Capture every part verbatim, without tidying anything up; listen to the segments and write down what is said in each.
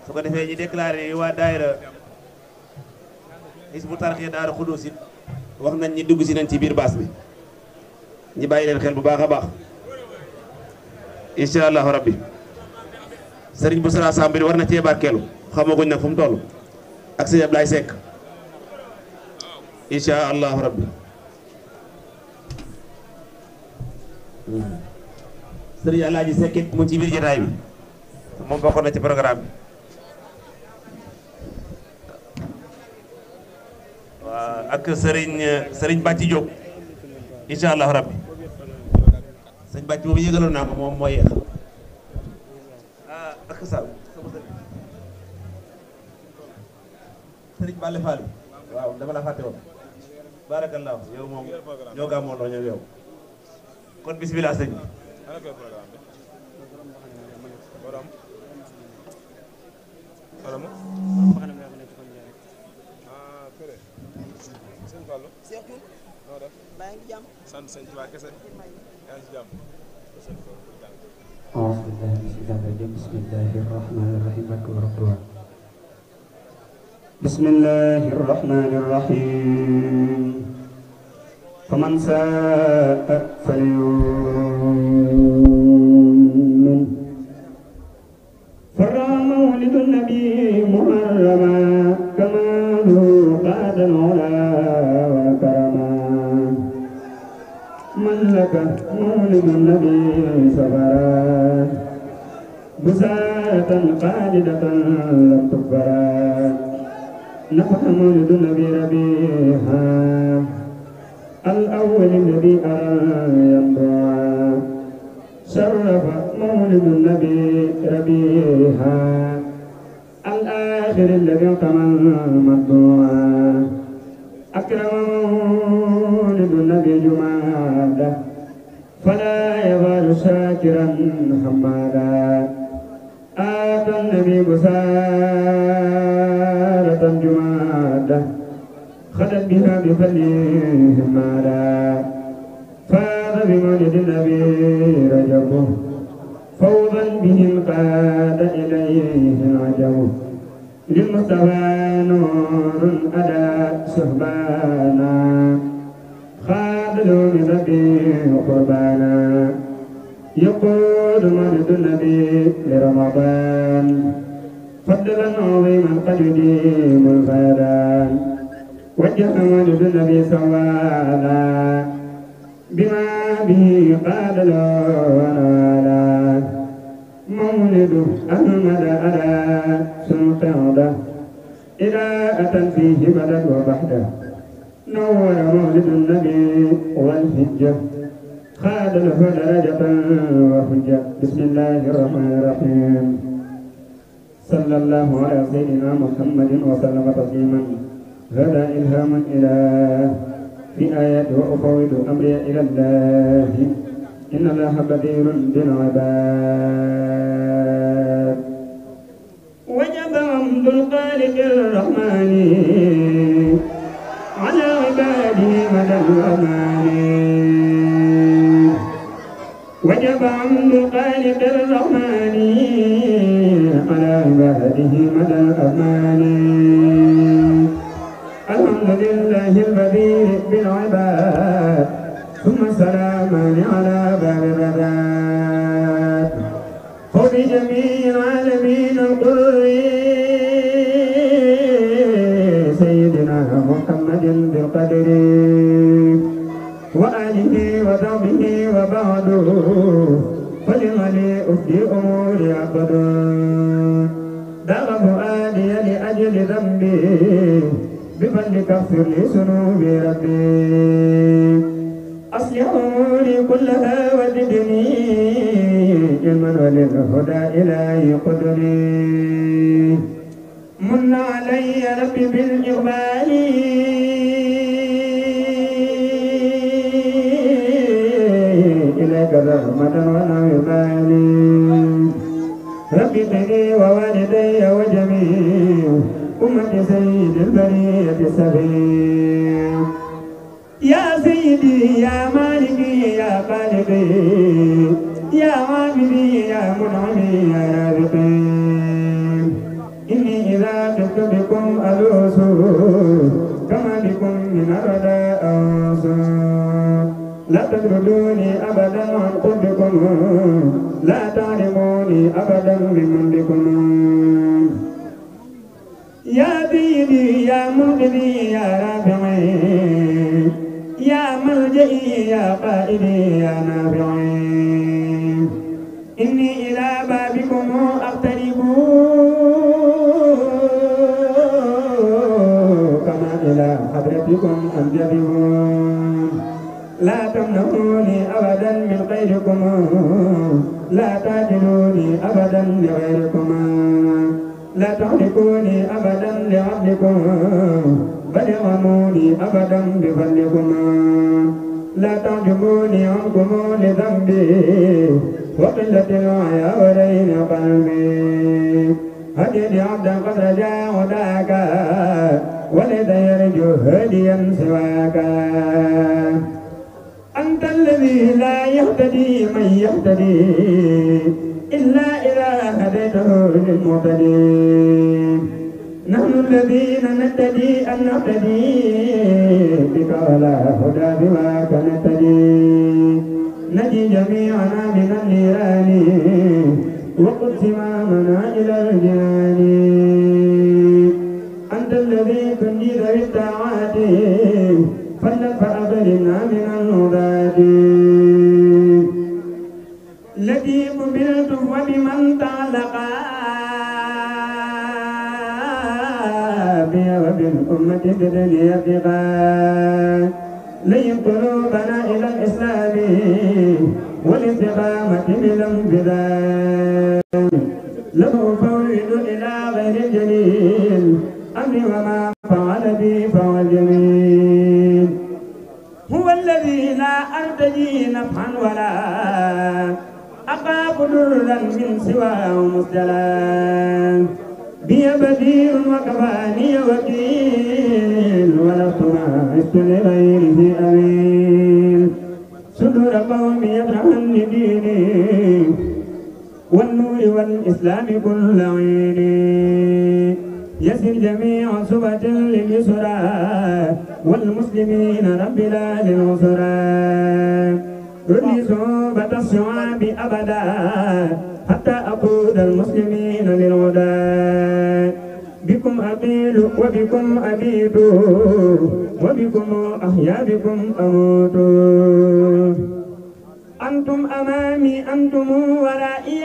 su ko defee ñu déclaré waa daayira Hizbut Tarqiyyah Daaru Xudoos it wax nañ ñi dugg si nañ ci biir baas bi ñi bàyyi leen xel bu baax a baax incha allahu rabbi sëriñ bu sara samb bi war na cee barkeelu xamaguñ nag fu mu toll ak sëñ Ablaye Seck incha allahu rabbi sëriñ Alaaji Seck it mu ci biir jotaay bi moom bokkoon na ci programme bi waaw ak sëriñ sëriñ Bàcci Diop incha allahu rabbi sëñ Bàcci boobu yëgaloon naa ko moom mooy yeex ah ak sa sama sëriñ sëriñ Bale Fall waaw dama la fàtte woon barakallahu yow moom ñoo gàmmoon doo ñëw yow kon bismillah sëñ bi بسم الله الرحمن الرحيم فمن شاء فليؤمن فرع مولد النبي محرما كماله قاد العلا وكرما من لك مولد النبي سفرا بساة خالدة لم تكبرا نفح مولد النبي ربيها الأول الذي أرى ينبوعا شرف مولد النبي ربيها الآخر الذي اعتمل مطبوعا أكرم مولد النبي جماده فلا يزال شاكرا حمادا آتى النبي بسارة جماده خدت بها بفليه مالا فاز بمولد النبي رجبه فوضا به قاد إليه العجب للمصطفى نور أدى سهبانا خاد له بذبي قربانا يقود مولد النبي لرمضان فضلا عظيما قد يديم الفيضان وجه مولد النبي سوالا بما به قال له ونوالا مولد أحمد على سلطانه إلى أتى فيه بدل وبحده نور مولد النبي والحجة خاد له درجة وحجة بسم الله الرحمن الرحيم صلى الله على سيدنا محمد وسلم تسليما هذا إلهام إلى في آيات وأفوض أمري إلى الله إن الله بدير بالعباد وجب حمد الخالق الرحمن على عباده مدى الأمان وجب حمد الخالق الرحمن على عباده مدى الأمان الحمد لله البديع بالعباد ثم سلامان على باب الرذات وبجميع العالمين القر سيدنا محمد بالقدر وآله وصحبه وبعده فلغني أفدي أموري عقد دار فؤادي لأجل ذنبي بفضلك اغفر لي ذنوبي ربي أصلح أموري كلها وزدني علما وللهدى إلهي قدري من علي ربي بالإقبال إليك رحمة ونعمة ربي قدي ووالدي وجميع أمة سيد البرية السبيل يا سيدي يا مالكي يا خالقي يا عابدي يا منعمي يا رازقي بكم ألوس كما بكم من الرداء أنس لا تطردوني أبدا عن قربكم لا تعلموني أبدا بمن بكم يا سيدي يا منقذي يا رافعي يا ملجئي يا قائدي يا نافعي إني إلى بابكم أقترب كما إلى حضرتكم أنجذب لا تمنعوني أبدا من غيركم لا تعجلوني أبدا لغيركم لا تحركوني أبدا لعبدكم بل ارحموني أبدا بفضلكم لا تعجبوني عنكم لذنبي وقلة الحياء ولين قلبي هديني عبدا قد رجا هداك وليس يرجو هديا سواك أنت الذي لا يهتدي من يهتدي إلا إذا هديته للمهتدي نحن الذين نهتدي أن نهتدي بك ولا هدى بواك نهتدي نجي جميعنا من النيران وقد سمامنا إلى الجنان أنت الذي تنجي ذوي الطاعات فأخرجنا من الهداة التي قبلت وبمن تعلقا بي وبالأمة بدني ثقا لين قلوبنا إلى الإسلام والاستقامة بالانفذال له فوض إلى غير الجليل أمري وما فعل بي فهو الجميل هو الذي لا أرتجي نفعا ولا أخاف ضرا من سواه مسجلا بي بدير وكفاني وكيل ولست معست لغيره أمين صدور قومي يفرحن ديني والنور والإسلام كل عيني يسر جميع صبة لليسرى والمسلمين رب لا للعسرى ردي صوبة الصعاب أبدا حتى أقود المسلمين للهدى بكم أقيل وبكم أبيد وبكم أحيا بكم أموت أنتم أمامي أنتم ورائي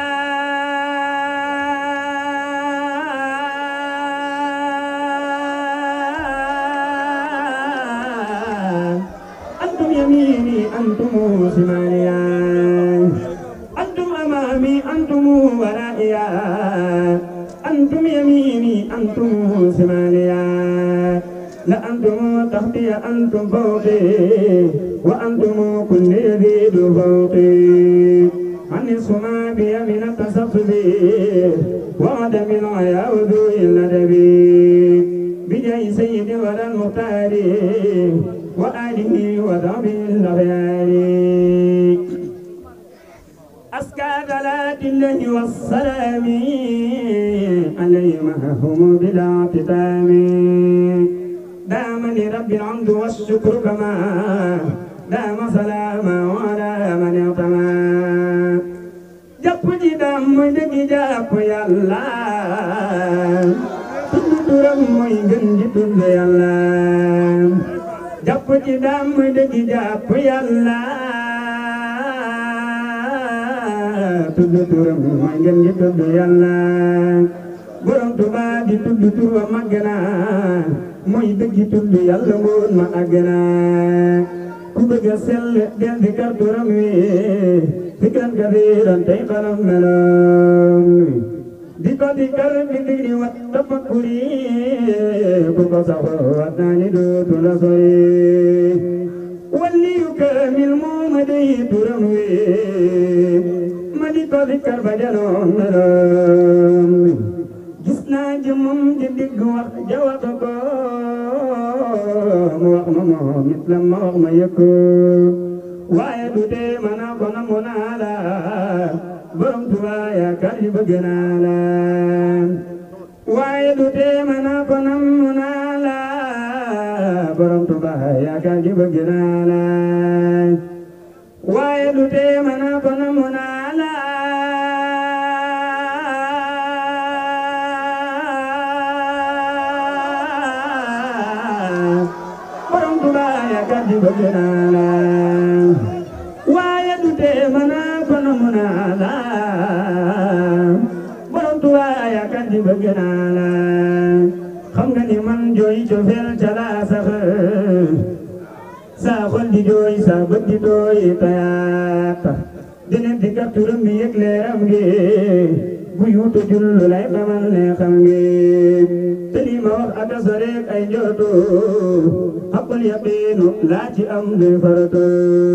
أنتم يميني أنتم شمالي أنتم أمامي أنتم ورائي أنتم يميني أنتم شمالي لأنتم تحتي أنتم فوقي وأنتم كل يزيد فوقي عن السماء بيمين التصفف وعدم العيا وذوي الندب بجاي سيد ولا المختار وآله وذهبه الأخيار أزكى صلاة الله والسلام عليه معهم بلا اعتتام دام لرب الحمد والشكر كما دام سلاما وعلى من اعتمى جاب جي دام دغي جاب يالا تدورم موي گنجي تود يالا جاب جي دام دغي جاب يالا تدورم موي گنجي تود يالا borom Tuuba di tudd tur wa màgg na mooy dëgg tudd yàlla woon ma àgg na ku bëgg a sell del di kar turam wi fikran kasiiran tey xalam meloom di ko di kar di digri wat tafakkuri ku ko saxoo wat naa ni dootu la sori waliyu kaamil moo ma dey turam wi ma di ko di kar ba janoon meloom gis naa jëmmam ji digg wax jawata ko mu wax ma moom it la ma wax ma yëg ko waaye du tee ma naa ko namu naa la borom Tuuba yaakaar yi bëgg naa la waaye du tee ma yaakaar gi bëgg naa la waaye du tee ma naa ko namu naa la borom Tuuba yaakaar gi bëgg naa la waaye du tee ma naa ko namu naa la borom Tuuba yaakaar gi bëgg naa la xam nga ni man jooy cofeel ca laa sax saa xol di jooy saa bët di dooy tayaat dina di kat turam mi yëg leeram gi bu yuutu jullu lay xamal ne xam ngi te li ma wax aka soreek ay njooto xaqul yaqiinu laa ci am de farato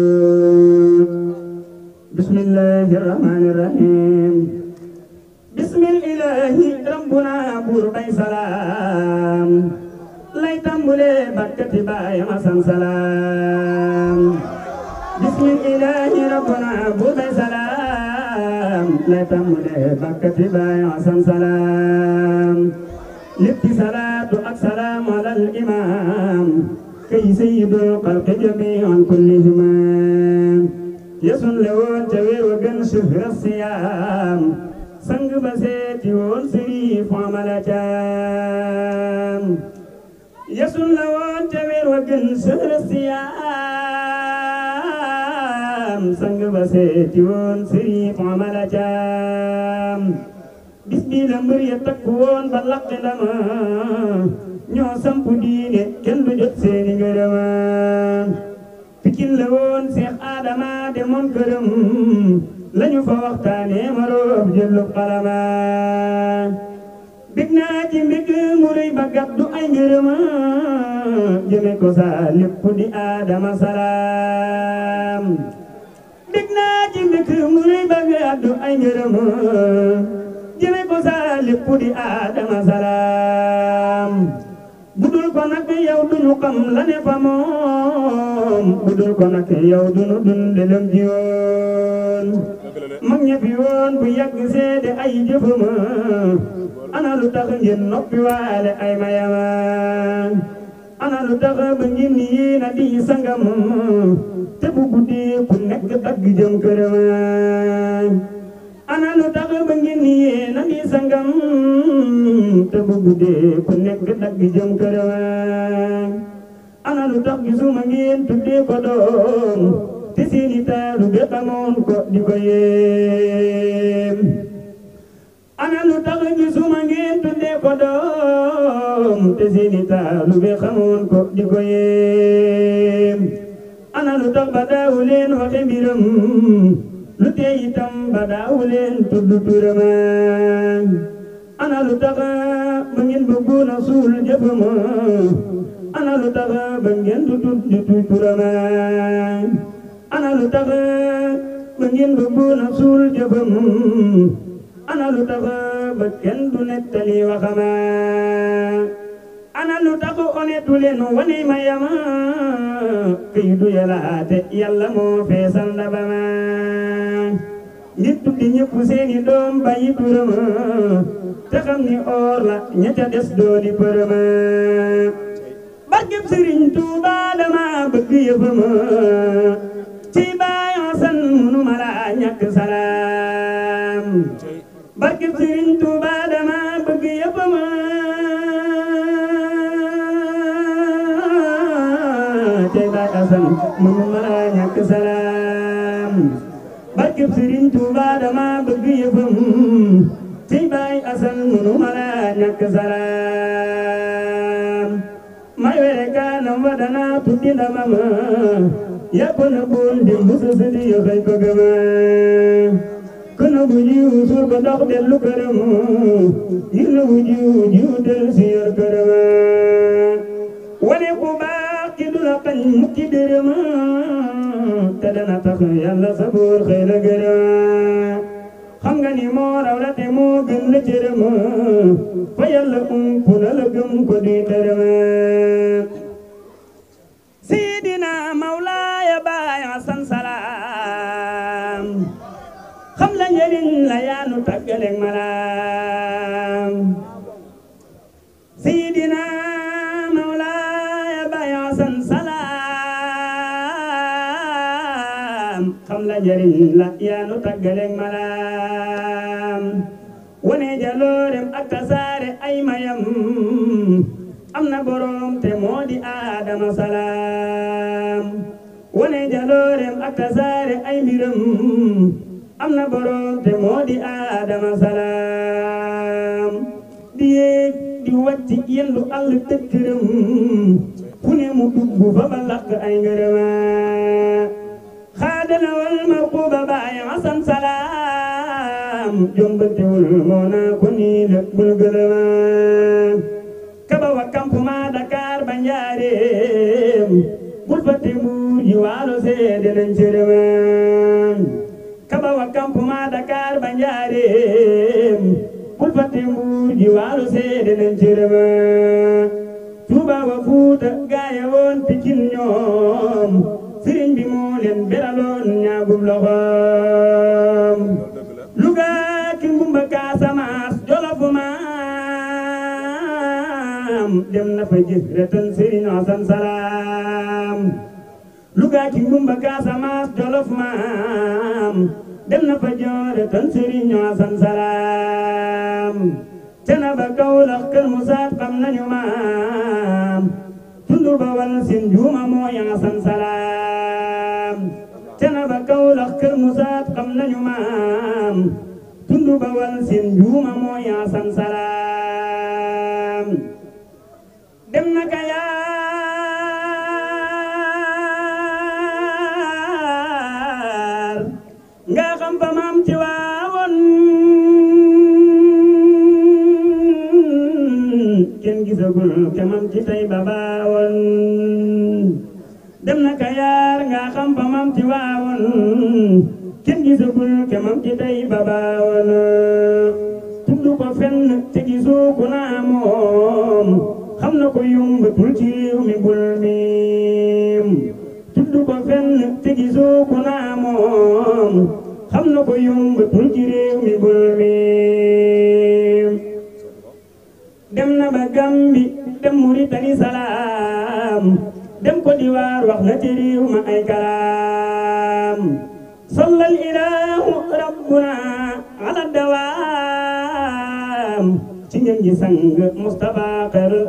bismillahi rahmani rahim bismillahi rabbuna buur bay salaam lay tambule bakkati baay masan salaam bismillahi rabbuna buur bay salaam lay tambule bakkati baay masan salaam lippi salaatu ak salaam alal imaam kay sayyidul xalqi jamii'an kullihim yesun le woon ca weer wa gën suhra siyaam sang ba seeti woon Sëriif Amala Caam yesun la woon ca weer wa gën suhra siyaam sang ba seeti woon Sëriif Amala Caam bis bi la mbër ya takku woon ba laqi ndama ñoo sampu diine kenn du jot seeni ngërëma Pikin la woon Seex Adama demoon këram lañu fa waxtaane ma roob jëllub xalama big naa ci mbég mu rëy ba gàddu ay ngërëma jëme ko sa lépp di Adama salaam big naa ci mbég mu rëy ba gàddu ay ngërëma jëme ko sa lépp di Adama salaam budul ko nag yow duñu xam la ne fa moom budul ko nag yow duñu dunde lëm ji woon mag ña fi woon bu yàgg seede ay jëfama ana lu tax ngeen noppi waale ay mayama ana lu tax ba ngeen ni yéena di sangam te bu guddee ku nekk dagg jëm kërama ana lu tax ba ngeen ni yéena di sangam te bu guddee ku nekk dagg jëm kërama ana lu tax gisuma ngeen tuddee ko doom te seeni taalu be xamoon ko di ko yéem ana lu tax gisuma ngeen tuddee ko doom te seeni taalu be xamoon ko di ko yéem ana lu tax ba daawu leen waxe mbiram lu tee itam ba daawu leen tudd turama ana lu tax ba ngeen bëggoon a suul jëfama ana lu tax ba ngeen du tudd turama ana lu tax ba ngeen bëggoon a suul jëfam ana lu tax ba kenn du nettali waxama ana lu tax onetu leen wane ma yama kay du yalaate yàlla moo feesal ndabama ngir tuddi ñëpp seeni doom bàyyi turama te xam ni or la ña ca des dooni përëma barkeb Sëriñ Tuuba dama bëgg yëfama ci baay Asan munu ma la ñàkk salaam barkeb Sëriñ Tuuba dama bëgg yëfama ci baay Asan munu ma la ñàkk salaam barkeb Sëriñ Tuuba dama bëgg yëfam ci baay Asan munu ma la ñàkk salaam may were kaanam wa dana tuddi ndamama yaa ko na boon dimbu sa sëdi yo xëy ko gëma kono bu jiw suur ko dox dellu këram ngir na bu jiw jiw del si yor këram wane ku baax ki du la xañ mukki dërëm te dana tax yàlla sa buur xëy la gërëm xam nga ni moo raw la te moo gën la cërëm fa yàlla ump na la gëm ko di tërëm Sidina Mawlaaya Baay Asan salaam xam la njëriñ la yaanu tàggaleeg malaam Sidina Mawlaaya Baay Asan salaam yàlla jariñ la yaanu taggaleeg malaam wane jaloorem ak tasaare ay mayam am na borom te moo di Adama salaam wane jaloorem ak tasaare ay mbiram am na borom te moo di Adama salaam di yéeg di wàcc yendu àll tëkkëram fu ne mu dugg fa ba lakk ay ngërëma xaadana wal marquba baay Asan salaam jombatewul moo naa ko nii lépp bul gëlëma kaba wa campement Dakar ba njaareem bul fàtte Mbuur ji waalo seede nañ cërëma kaba wa campement Dakar ba njaareem bul fàtte Mbuur ji waalo seede nañ cërëma Tuuba wa Fuuta gaaya woon Pikin ñoom sëriñ bi moo leen beraloon ñaagub loxoom Luga ki ngumba Casamance Jolof maam dem na fa jëf retan sëriñ Asan salaam Luga ki ngumba Casamance Jolof maam dem na fa joor retan sëriñ Asan salaam cana ba Kawlax Kër Musaat xam nañu maam tundu Bawal seen juuma mooy Asan salaam cana ba Kawlax Kër Musaat xam nañu maam tundu Bawal seen juuma mooy Asan salaam dem na Kayaar nga xam fa maam ci waawoon kenn gisagul kemam ci tey ba baawoon dem na Kayaar nga xam fa mam ci waawoon kenn gisagul kemam ci tey ba baawoon tudd ko fenn te gisoo ku naa moom xam na ko yumbatul ci réew mi bul miim tudd ko fenn te gisoo ku naa moom xam na ko yumbatul ci réew mi bul miim dem na ba Gambi dem Muritani salaam dem ko diwaar wax na ci réew ma ay kalaam sallal ilaahu rabbuna ala dawaam ci ngeen ji sang Mustafa xayrul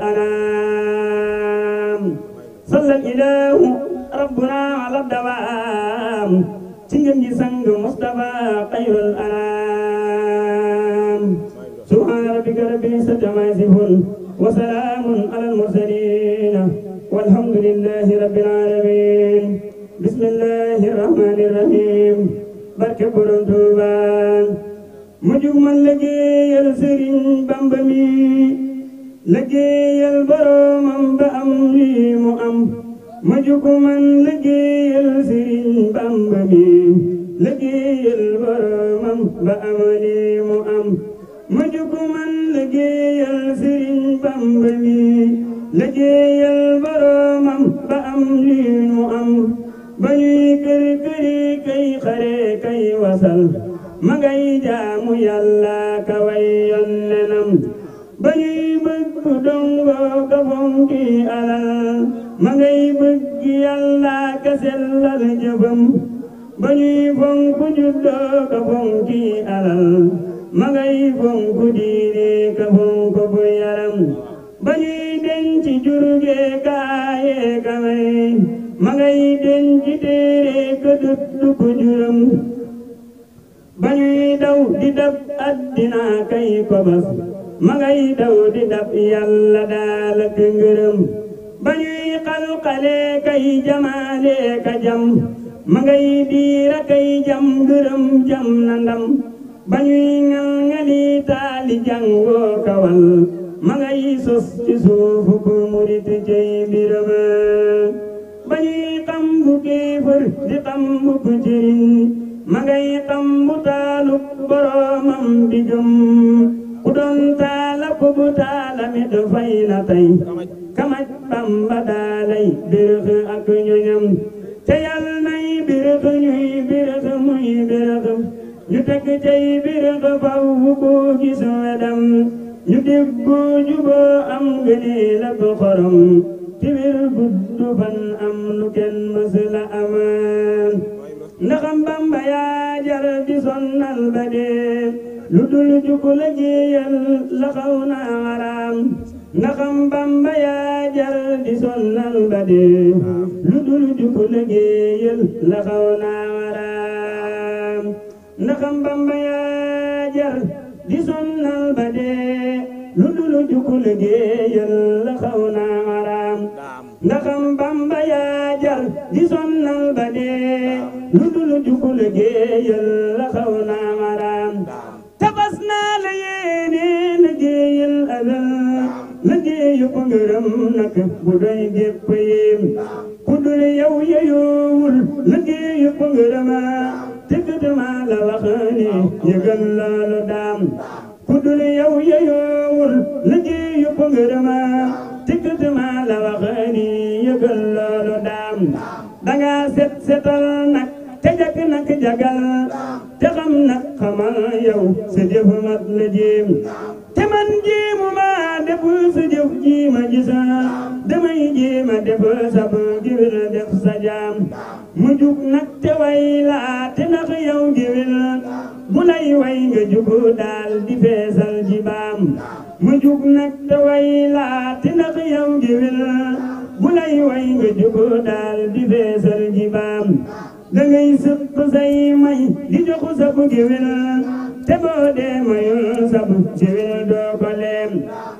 anaam sallal ilaahu rabbuna ala dawaam ci ngeen ji sang Mustafa xayrul anaam subhaana rabbika rabbil izzati ammaa yasifuun wa salaamun alal mursaliin walhamdulillahi rabbil aalamiin bismillahir rahmaanir rahiim barke Borom Tuuba mu jug man liggéeyal Sëriñ Bamba mi liggéeyal boromam ba am lii mu am ma jug man liggéeyal Sëriñ Bamba mi liggéeyal boromam ba am lii mu am ma jug man liggéeyal Sëriñ Bamba mi liggéeyal boromam ba am lii mu am ba ñuy kër këri kay xare kay wasal ma ngay jaamu Yàlla ka way yonnenam ba ñuy bëgg dongo ka fonki alal ma ngay bëgg Yàlla ka sellal jëfam ba ñuy fonku juddoo ka fonki alal ma ngay fonku diine ka fonku bu yaram ba ñuy denc jurge kaaye ka may ma ngay denc téere ka duttu ko juram ba ñuy daw di dab addina kay kobas ma ngay daw di dab Yàlla daal ak ngërëm ba ñuy xalxale kay jamaale ka jam ma ngay diira kay jam ngërëm jam na ndam ba ñuy ngal ngali taali jangoo kawal ma ngay sos ci suufu ku murit cay biram ba ñuy xam bu kéefër di xam bu ku jëriñ ma ngay xam bu taalub boromam di gëm ku doon taala ko bu taala mit fay na tey kamaj Bamba daalay bérëx ak ñoñam te Yàlla nay bérëx ñuy bérëx muy bérëx ñu teg cay bérëx faw ko gis wedam ñu déggoo juboo am ngëneel ak xorom ci wér gudd fan am lu kenn mës la amaan ndaxam Bamba yaa jar di sonnal ba dee lu dul juk liggéeyal la xaw naa xaraam ndaxam Bamba yaa jar di sonnal ba dee lu dul juk liggéeyal la xaw naa xaraam ndaxam Bamba yaa jar di sonnal ba dee lu dul juk liggéeyal la xaw naa xaraam ndaxam Bamba yaa jar di sonnal ba dee lu dul juk liggéeyal la xaw naa xaraam tabas naa la yéene liggéeyal alal liggéeyu ko ngërëm nak bu doy gépp yéem ku dul yow yeyoowul liggéeyu ko ngërëma tëggatuma la wax ni yëgal loolu daam ku dul yow yeyoowul liggéeyu ko ngërëma tëggatuma la wax ni yëgal loolu daam danga set setal nak te jak nak jagal te xam nak xamal yow sa jëf mat la jéem te man jéemu ma def sa jëf ji ma gisa damay jéema def sab giwil def sa jaam mu jug nak te way la te ndax yow giwil bu lay way nga jug daal di feesal ji baam mu jug nak te way la te ndax yow giwil bu lay way nga jug daal di feesal ji baam dangay sëpp say may di joxu sabu géwél te boo dee mayul sabu géwél doo ko leem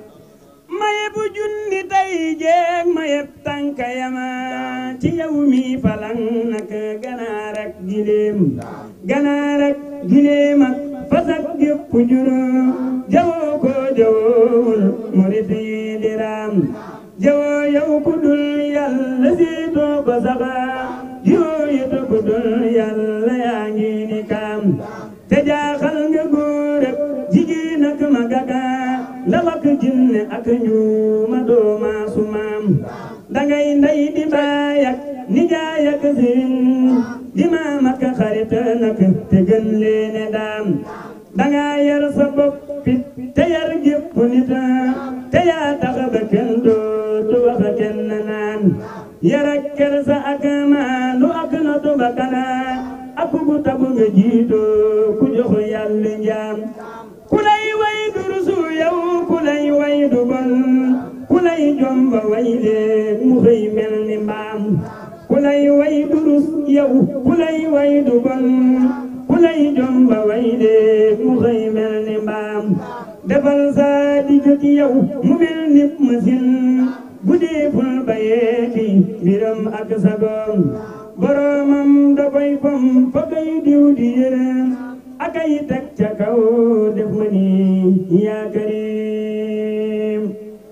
maye bu junni tay jeeg maye tànka yama ci yow mi falang nak ganaar ak gileem ganaar ak gileem ak fasak gépp juru jawoo ko jawoowul murit yi di raam jawoo yow ku dul yàlla siitoo ko saxa yooyu te ku dul yàlla yaa ngi ni kaam te jaaxal nga góor ak jigéen ak mag ak ndaw ak jinne ak njuuma dooma su maam dangay ndey di baay ak nijaay ak sëriñ di maam ak xarit nak te gën leene daam danga yar sa bopp it te yar gépp nit te yaa tax ba kenn dootu wax kenn naan yar ak kersa ak maandu ak notu ba kana ak bu tabu nga jiitoo ku jox yàlla njaam ku lay way du rusu yow ku lay way du bon ku lay jomba way leen mu xëy mel ni mbaam ku lay way du rus yow ku lay way du bon ku lay jomba way leen mu xëy mel ni mbaam defal sa digg ci yow mu mel ni machine bu dee ful bayeeti biram ak sagoom boromam da koy fam fa kay diw di yërëm ak ay teg ca kaw def ma ni yaa karim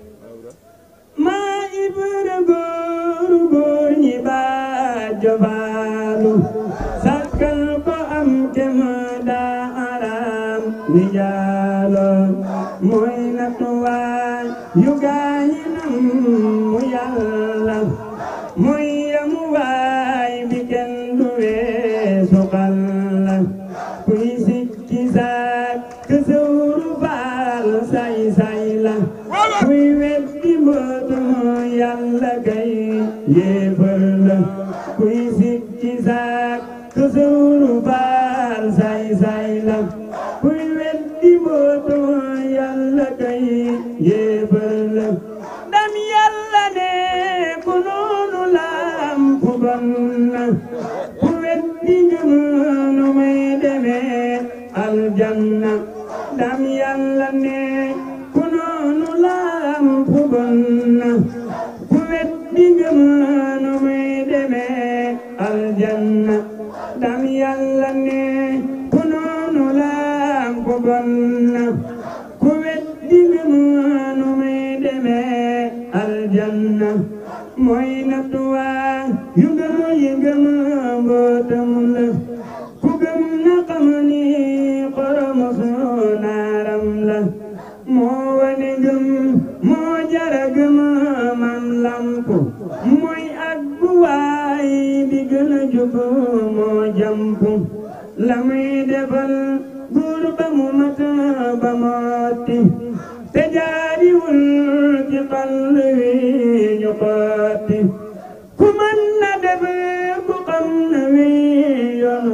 maa ibra góoru góor ñi baa jofaalu sakkal ko am kem daa aram ni jaalo mooy natuwaay yu gaañi nam mu yàlla muy yamu waay bi kenn du weesu xalla kuy sikki saak kësëwru faal say say la kuy weddi mbootu yàlla kay yéefar la kuy sikki saak kësëwru faal say say la kuy weddi mbootu yàlla kay yéefar la dam yàlla ne ku noonu laam ku bon na ku weddi ngëm nu may demee aljanna dam yàlla ne ku noonu laam ku bon na ku weddi ngëm nu may demee aljanna dam yàlla ne ku noonu laam ku bon na ku weddi ngëm nu may demee aljanna mooy natuwaa yu ngëm yi ngëm mbootam la ku gëm na xam ni xorom soo naaram la moo wane ngëm moo jara gëm man lampu mooy aggu waay bi gën a jub moo jampu la muy defal góor ba mu mat ba motti te jaariwul ci xal wi ñu xotti ku mën na def ku xam na wi yoon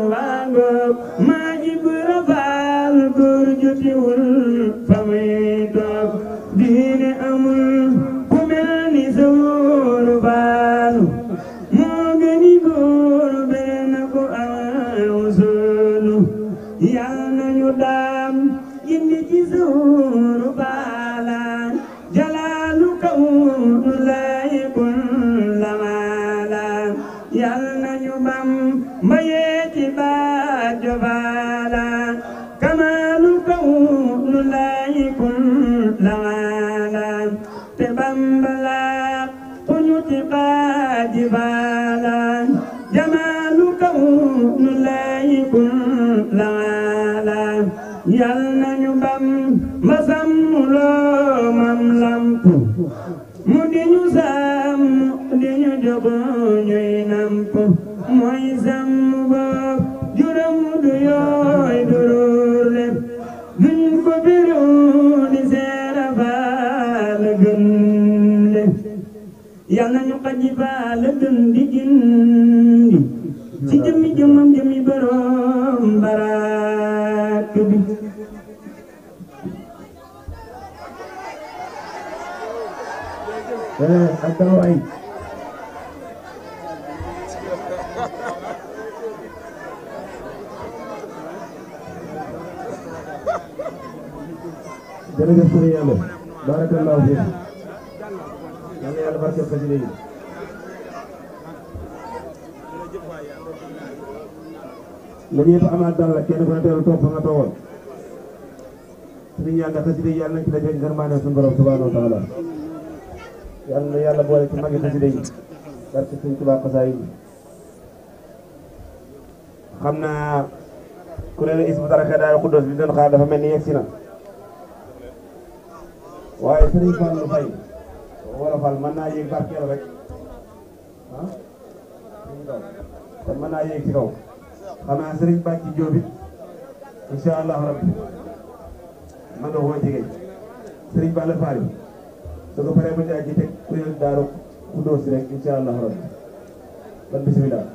ngoog maa Ibra Faal góor jotiwul fa muy toog diine amul ku mel ni Sawru Faal moo gëni góor benn ko aw solu yal nañu daam indi ci Sawru Faal jalaalu kawnu lay kun lamaala yal nañu bam mbayee ci baajo Faala kamaalu kawnu lay kun lamaala te bambala kuñu ci baaji Faala jamaalu kawnu lay kun lamaala yal nañu bam masam loo mam lampu mu di ñu sàmm di ñu jox ñuy namp mooy sàmm bopp juróom du yooy du ruur lep duñ ko biru di seera Faal gën le yal nañu xaji Faal gën di gindi ci jëmmi jëmmam jëmmi borom baraak bi eh ak taxawaay jërëjëf sëriñ Yàlla barakallahu fiik yàlla yàlla barkeel ko ci léegi la ñëpp amaat dal la kenn ku ne teelu toog fa nga toogoon sëriñ Yàlla xasida yi yàlla nañ ci dajeeg ngërmaane suñu borom subhanahu wa taala yàlla na yàlla boole ci magi xasida yi barke Sëriñ Tuubaa xasaay yi xam naa kuréelu Hizbut Tarqiyyah Daaru Xudoos bi doon xaar dafa mel ni yegsi na waaye Sëriñ Fallu Fay wala Fall mën naa yéeg barkeel rek ah kon mën naa yéeg ci kaw xam naa Sëriñ Bàcci Jóob it insha allah rabbi man nga koo jege Sëriñ Balla Fall su ko paree ma jaay ci teg kuréel Daaru Xudoos rek insha allah rabbi kon bismillah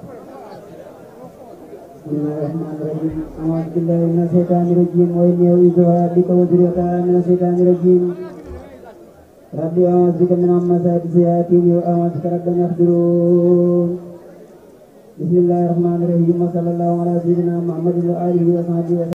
bismillahir rahmanir rahim a'udzu billahi minash shaitanir rajim wa inni a'udzuha bika wa dhurriyyataha minash shaitanir rajim rabbi a'udzu bika min hamazati shayatin wa a'udzu bika rabbi an yahdurun bismillahir rahmanir rahim wa sallallahu ala sayyidina muhammadin wa alihi wa sahbihi